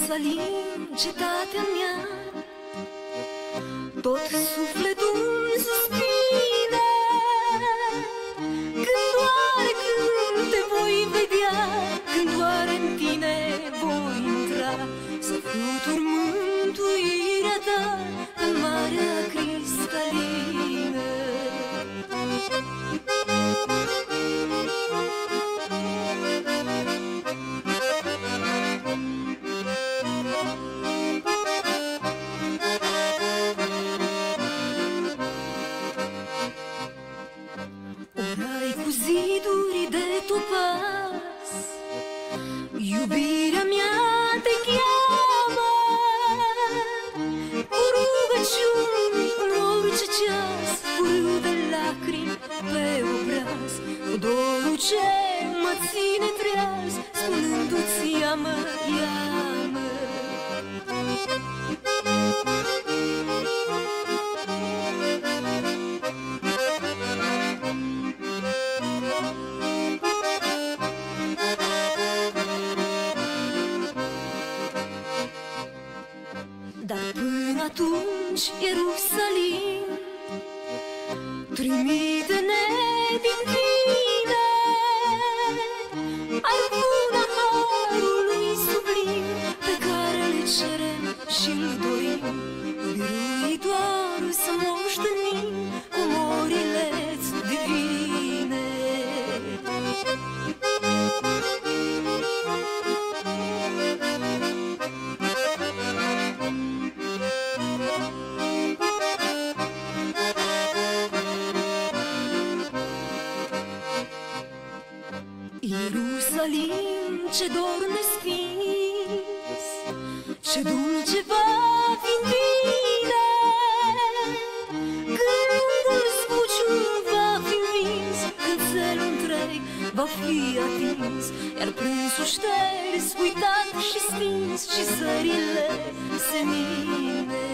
Ierusalim, cetatea mea, tot sufletul suspine când doare, când te voi vedea, când doare în tine voi intra, să flutur mântuirea ta în marea cristalină. Orai cu ziduri de topaz, iubirea mea te cheamă, cu rugăciuni în orice ceas, cu râu de lacrimi pe obraz, cu dorul ce mă ține treaz, spunându-ți ia-mă, ia-mă. Dar până atunci, Ierusalim, trimite-ne din tine arcuna harului sublim pe care le cerem și-l dorim, biruitoare să moștenim comorile-ți divine. Ierusalim, ce dor nestins, ce dulce va fi în tine, când zbuciul va fi învins, când țelul întreg va fi atins, iar prânzul șters, uitat și stins, și zările senine.